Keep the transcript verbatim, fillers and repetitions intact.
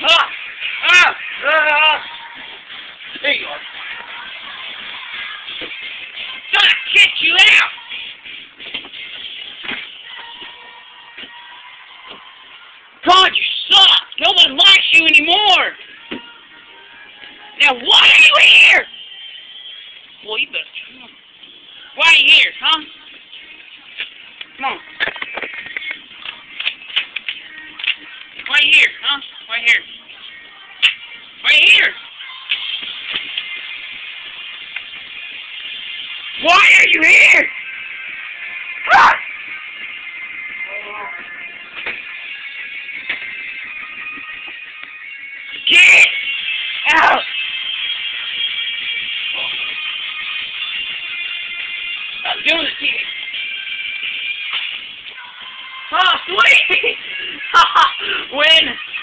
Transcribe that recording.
Ah! Ah! Ah! There you are. Gotta kick you out! God, you suck! No one likes you anymore! Now why are you here? Boy, you better come on. Why are you here, huh? Come on. Why are you here, huh? Why are you here? Why are you here? Why are you here? Ah! Get out! I'm doing it to you. Oh, sweet! Win!